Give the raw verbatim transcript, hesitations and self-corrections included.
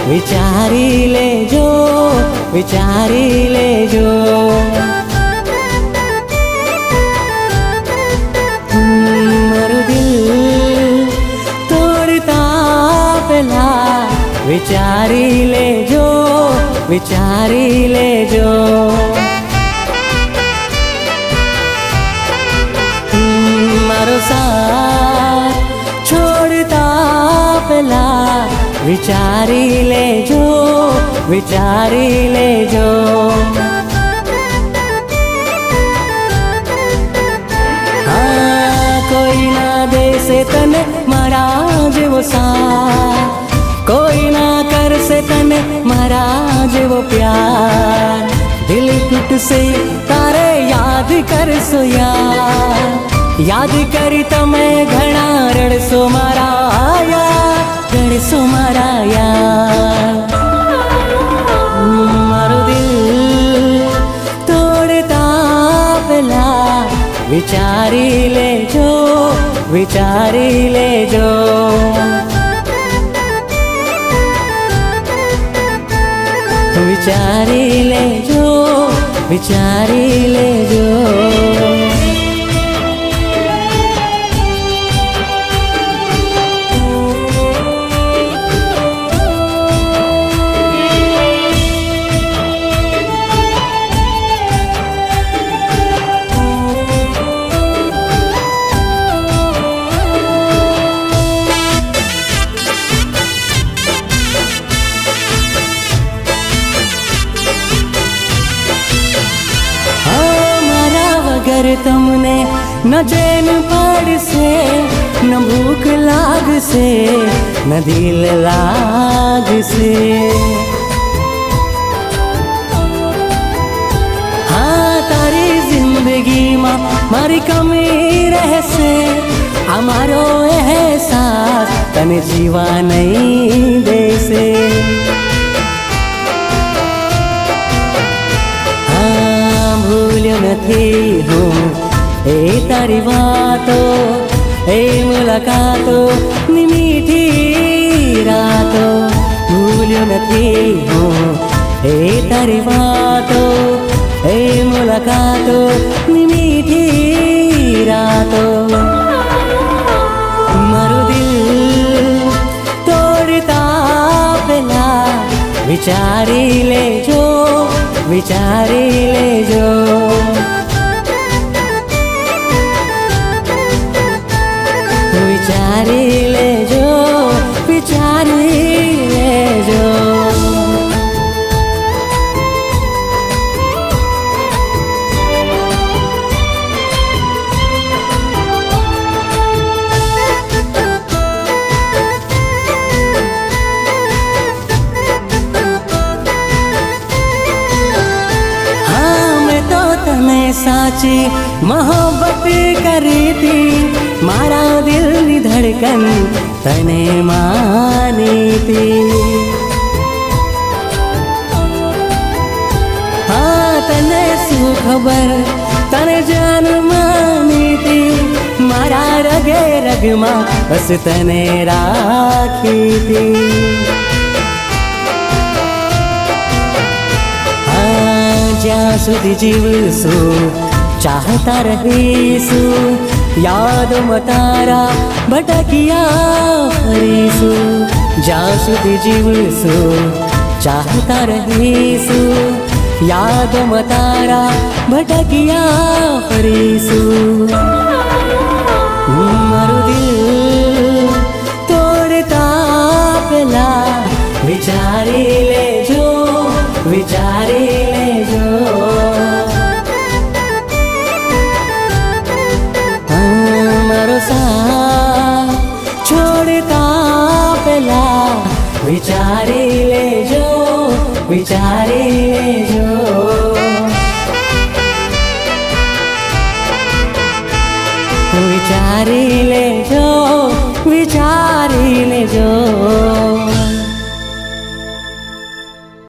विचारी लेजो, विचारी लेजो। मारो दिल तोड़ता पहला विचारी लेजो, विचारी लेजो। मारो साथ छोड़ता पहला विचारी लेजो, विचारी लेजो। हाँ कोई ना दे से तने मारा जेवो साथ, कोई ना कर से तने मारा जेवो प्यार। दिल टूट से तारे याद कर सो यार, याद करी तमे घना रड़सो मारा आया, रड़सो मारा यार। मारो दिल तोड़ता पहला विचारी लेजो, विचारी लेजो। विचारी लेजो, विचारी लेजो। अगर तुमने न चैन पड़ से, न भूख लाग से, न दिल लाग से। हाँ तारी जिंदगी में मारी कमी रह से, हमारो एहसास तने जीवा नहीं दे से। નથી હું એ તારી વાતો, એ મુલાકાતો ની મીઠી રાતો। ભૂલ્યો નથી હું એ તારી વાતો, એ મુલાકાતો ની મીઠી રાતો। મારું દિલ તોડતા પહેલા વિચારી લેજો, विचारी लेजो। विचारी लेजो, विचारी लेजो। साची मोहब्बत करी थी, मारा दिल नी धड़कन तने मानी थी। हाँ तने सु खबर तने जान मानी थी, मारा रगे रग मा बस तने राखी थी। ज्यां सुधी जीवसु चाहता रहीसु, याद में तारा भटकिया फरीसु। ज्यां सुधी जीवसु चाहता रहीसु, याद में तारा भटकिया फरीसु। मारो दिल तोड़ता पहला विचारी लेजो, विचारी लेजो। मारो साथ छोड़ता पहला विचारी लेजो, विचारी लेजो। विचारी लेजो, विचारी